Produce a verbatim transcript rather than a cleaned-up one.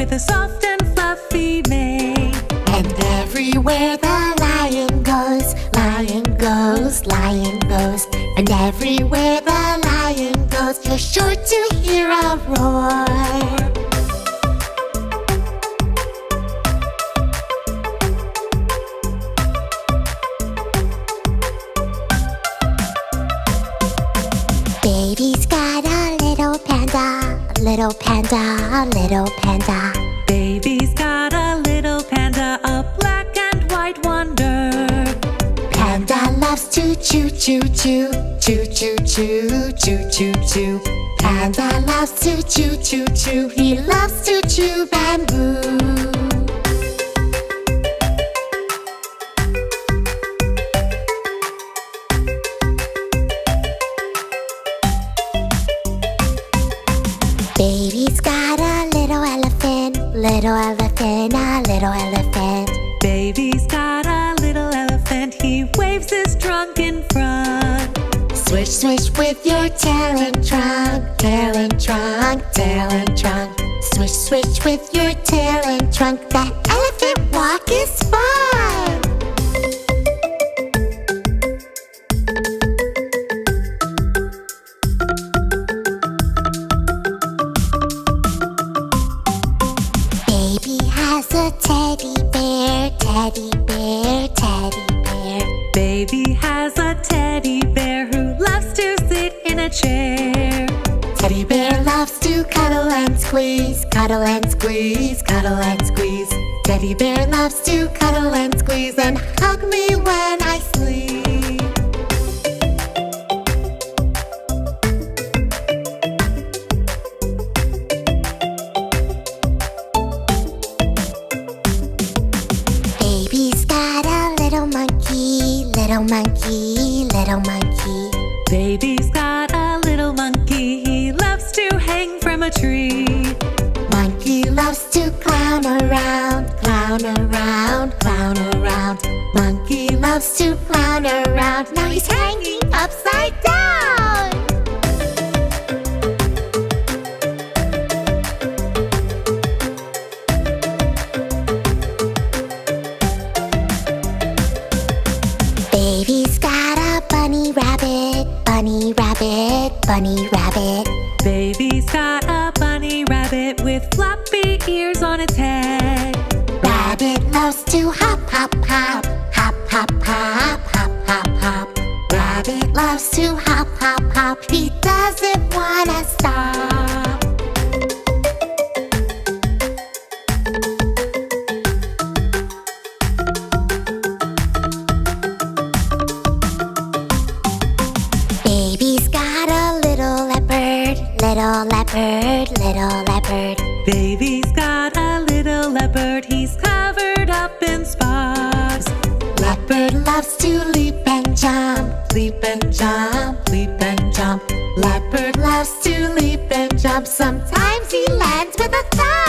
with a soft and fluffy mane. And everywhere the lion goes, lion goes, lion goes. And everywhere the lion goes, you're sure to hear a roar. Baby's got a little panda, little panda, little panda. Baby's got a little panda, a black and white wonder. Panda loves to chew, chew, chew, chew, chew, chew, chew, chew, chew. Panda loves to chew, chew, chew. He loves to chew bamboo. Baby's got a little elephant, little elephant, a little elephant. Baby's got a little elephant, he waves his trunk in front. Swish, swish with your tail and trunk, tail and trunk, tail and trunk. Swish, swish with your tail and trunk. That elephant walk is fun. Baby has a teddy bear, teddy bear, teddy bear. Baby has a teddy bear who loves to sit in a chair. Teddy bear loves to cuddle and squeeze, cuddle and squeeze, cuddle and squeeze. Teddy bear loves to cuddle and squeeze and hug me when I sleep. Baby's got a little monkey, little monkey, little monkey. Baby's got a little monkey, he loves to hang from a tree. Monkey loves to clown around, clown around, clown around. Monkey loves to clown around. Now he's hanging upside down. Baby's got a bunny rabbit, bunny rabbit, bunny rabbit. Baby's got a bunny rabbit with floppy ears on its head. Rabbit loves to hop, hop, hop, hop, hop, hop, hop, hop, hop. Rabbit loves to hop, hop, hop. He doesn't wanna stop. Baby's got a little leopard, little leopard, little leopard. Baby's got a little leopard, he's covered up in spots. Leopard loves to leap and jump, leap and jump, leap and jump. Leopard loves to leap and jump. Sometimes he lands with a thump.